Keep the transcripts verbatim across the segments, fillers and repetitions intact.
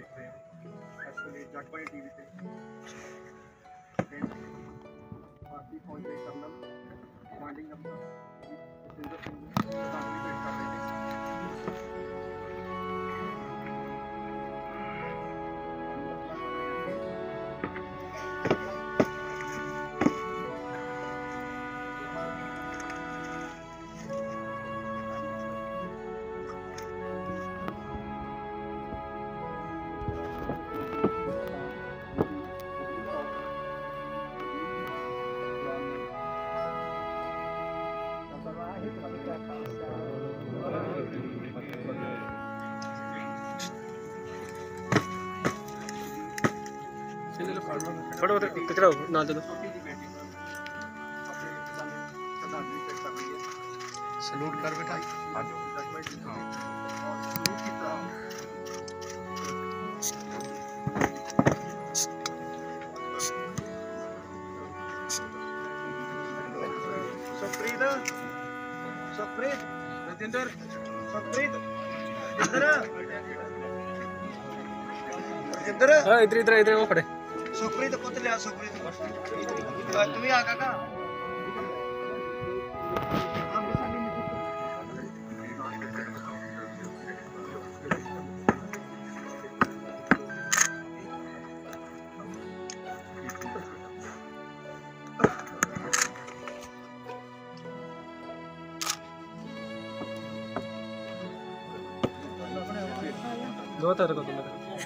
देख रहे हैं इस वे जगबाई टीवी पे भारतीय फौज के कर्नल कमांडिंग अफसर जसविंदर सिंह श्रद्धांजलि भेंट कर रहे थे। फटो कचरा ना चलो सलूट कर बेटा। सुप्रीत सुप्रीत रजिंदर सुप्रीत इधर रजिंदर हाँ इधर इधर इधर वो खड़े सुप्रीत पुत लिया सुप्रीत तुम आ काका दो तेरे को तुम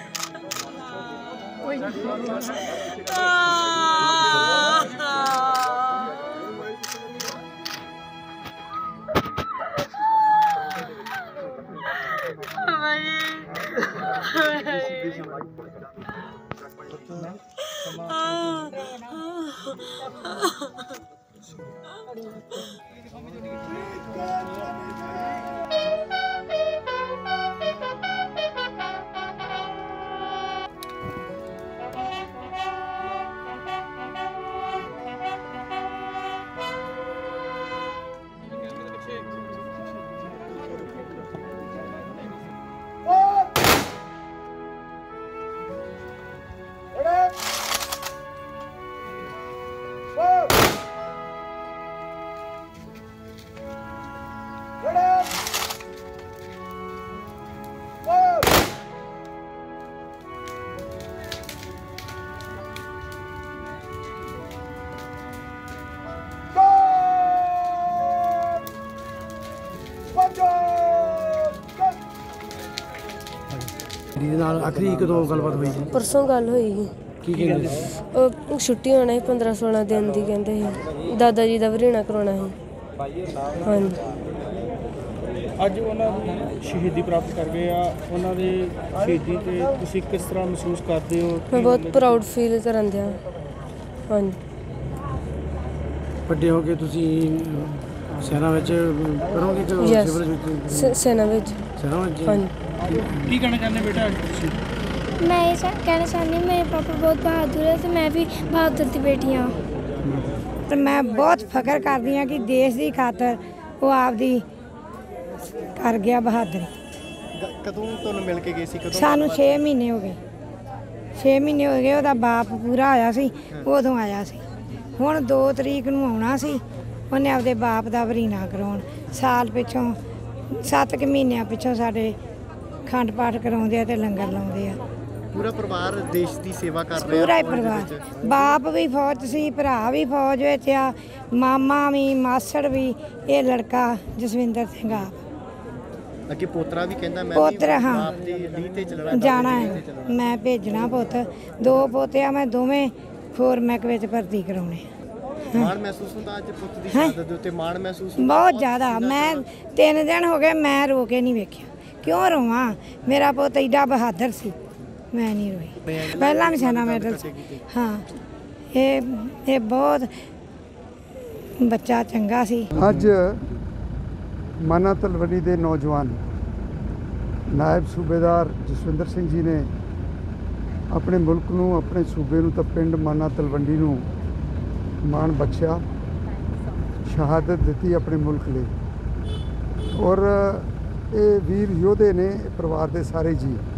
आखिरी कदों गलबात हुई जी परसों गल हुई की कहंदे ਉਹ ਛੁੱਟੀ ਹੋਣਾ ਸੀ पंद्रह सोलह दिन ਦੀ ਕਹਿੰਦੇ ਸੀ ਦਾਦਾ ਜੀ ਦਾ ਵਰੀਣਾ ਕਰਾਉਣਾ ਸੀ ਹਾਂਜੀ ਅੱਜ ਉਹਨਾਂ ਦੀ ਸ਼ਹੀਦੀ ਪ੍ਰਾਪਤ ਕਰ ਗਏ ਆ ਉਹਨਾਂ ਦੇ ਸ਼ਹੀਦੀ ਤੇ ਤੁਸੀਂ ਕਿਸ ਤਰ੍ਹਾਂ ਮਹਿਸੂਸ ਕਰਦੇ ਹੋ? ਮੈਂ ਬਹੁਤ ਪ੍ਰਾਊਡ ਫੀਲ ਕਰਨ ਦਿਆ ਹਾਂਜੀ ਵੱਡੇ ਹੋ ਕੇ ਤੁਸੀਂ ਸੈਨਾ ਵਿੱਚ ਕਰੋਗੇ ਕਿ ਸਿਵਲ ਵਿੱਚ ਸੈਨਾ ਵਿੱਚ ਸੈਨਾ ਵਿੱਚ ਹਾਂਜੀ ਕੀ ਕਹਿਣਾ ਚਾਹੁੰਦੇ ਬੇਟਾ ਅੱਜ ਤੁਸੀਂ? मैं ये कहना चाहती हूँ मेरे पापा बहुत बहादुर है तो मैं भी बहादुर की बेटी हाँ। मैं बहुत फख्र करती हाँ कि देश की खातर वो आपदी कर गया बहादुरी। कदों तुहानूं मिल के गए सी कदों? सानू छे महीने हो गए छे महीने हो गए ਉਹਦਾ ਬਾਪ ਪੂਰਾ ਹੋਇਆ ਸੀ ਉਦੋਂ ਆਇਆ ਸੀ ਹੁਣ दो ਤਰੀਕ ਨੂੰ ਆਉਣਾ ਸੀ ਉਹਨੇ ਆਪਦੇ ਬਾਪ ਦਾ ਵਰੀਨਾ ਕਰਾਉਣ ਸਾਲ ਪਿੱਛੋਂ ਸੱਤ ਕੁ ਮਹੀਨਿਆਂ ਪਿੱਛੋਂ ਸਾਡੇ ਖੰਡ ਪਾਠ ਕਰਾਉਂਦੇ ਆ ਤੇ ਲੰਗਰ ਲਾਉਂਦੇ ਆ। पूरा परिवार देश की सेवा कर रहा है पूरा ही परिवार बाप भी फौज सी भरा भी फौज विच आ मामा भी मासड़ भी ये लड़का जसविंदर सिंह आप अगे पोतरा भी कहंदा मैं पोतरा हाँ बाप दी लीह ते चलना जाना है मैं भेजना पुत दो पोते आ मैं दोवें फोरमैक विच भर्ती कराउणे मान महसूस होंदा अज पुत दी शहादत दे उत्ते मान महसूस बहुत ज़्यादा मैं तीन दिन हो गए मैं रो के नहीं वेखिया क्यों रोवां मेरा पुत एडा बहादुर सी मैं नहीं रोई पहला भी सेना मेडल हाँ ये ये बहुत बच्चा चंगा सी। अज माना तलवंडी के नौजवान नायब सूबेदार जसविंदर सिंह जी ने अपने मुल्क नूं अपने सूबे नूं तां पिंड माना तलवंडी नूं मान बख्शिया शहादत दी अपने मुल्क लिए और ये वीर योधे ने परिवार के सारे जी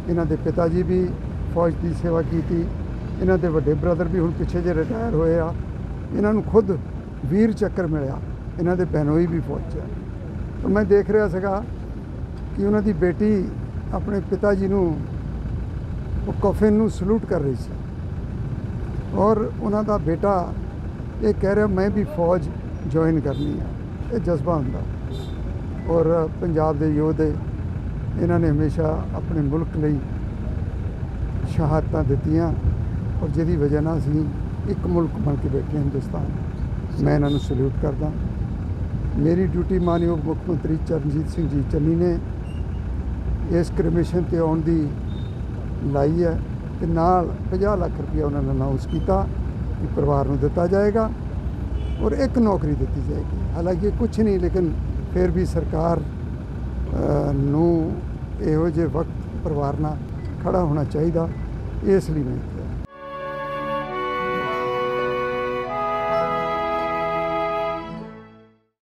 ਇਹਨਾਂ ਦੇ ਪਿਤਾ ਜੀ ਵੀ ਫੌਜ ਦੀ ਸੇਵਾ ਕੀਤੀ, ਇਹਨਾਂ ਦੇ ਵੱਡੇ ਬ੍ਰਦਰ ਵੀ ਹੁਣ ਪਿੱਛੇ ਜੇ ਰਿਟਾਇਰ ਹੋਏ ਆ, ਇਹਨਾਂ ਨੂੰ ਖੁਦ ਵੀਰ ਚੱਕਰ ਮਿਲਿਆ, ਇਹਨਾਂ ਦੇ ਬਹਿਨੋਈ ਵੀ ਫੌਜ 'ਚ ਹੈ। ਤਾਂ ਮੈਂ ਦੇਖ ਰਿਹਾ ਸੀਗਾ ਕਿ ਉਹਨਾਂ ਦੀ ਬੇਟੀ ਆਪਣੇ ਪਿਤਾ ਜੀ ਨੂੰ ਉਹ ਕਫਨ ਨੂੰ ਸਲੂਟ ਕਰ ਰਹੀ ਸੀ, ਔਰ ਉਹਨਾਂ ਦਾ ਬੇਟਾ ਇਹ ਕਹਿ ਰਿਹਾ ਮੈਂ ਵੀ ਫੌਜ ਜੁਆਇਨ ਕਰਨੀ ਆ। ਇਹ ਜਜ਼ਬਾ ਹੁੰਦਾ, ਔਰ ਪੰਜਾਬ ਦੇ ਯੋਧੇ ਇਹਨਾਂ ਨੇ ਹਮੇਸ਼ਾ ਆਪਣੇ ਮੁਲਕ ਲਈ ਸ਼ਹਾਦਤਾਂ ਦਿੱਤੀਆਂ, ਔਰ ਜਿਹਦੀ ਵਜ੍ਹਾ ਨਾਲ ਅਸੀਂ ਇੱਕ ਮੁਲਕ ਬਣ ਕੇ ਬੈਠੇ ਹਿੰਦੁਸਤਾਨ। ਮੈਂ ਇਹਨਾਂ ਨੂੰ ਸਲੂਟ ਕਰਦਾ। ਮੇਰੀ ਡਿਊਟੀ ਮਾਨਯੋਗ ਮੁੱਖ ਮੰਤਰੀ ਚਰਨਜੀਤ ਸਿੰਘ ਜੀ ਚੰਨੀ ਨੇ ਇਸ ਕਮਿਸ਼ਨ ਤੇ ਆਉਣ ਦੀ ਲਾਈ ਹੈ, ਤੇ ਨਾਲ ਪੰਜਾਹ ਲੱਖ ਰੁਪਇਆ ਉਹਨਾਂ ਨੇ ਅਨਾਉਂਸ ਕੀਤਾ ਕਿ ਪਰਿਵਾਰ ਨੂੰ ਦਿੱਤਾ ਜਾਏਗਾ, ਔਰ ਇੱਕ ਨੌਕਰੀ ਦਿੱਤੀ ਜਾਏਗੀ। ਹਾਲਾਂਕਿ ਕੁਛ ਨਹੀਂ, ਲੇਕਿਨ ਫਿਰ ਵੀ ਸਰਕਾਰ ਨੂੰ ਇਹੋ ਜਿਹੇ ਵਕਤ ਪਰਿਵਾਰ ਨਾਲ ਖੜਾ ਹੋਣਾ ਚਾਹੀਦਾ, ਇਸ ਲਈ ਮੈਂ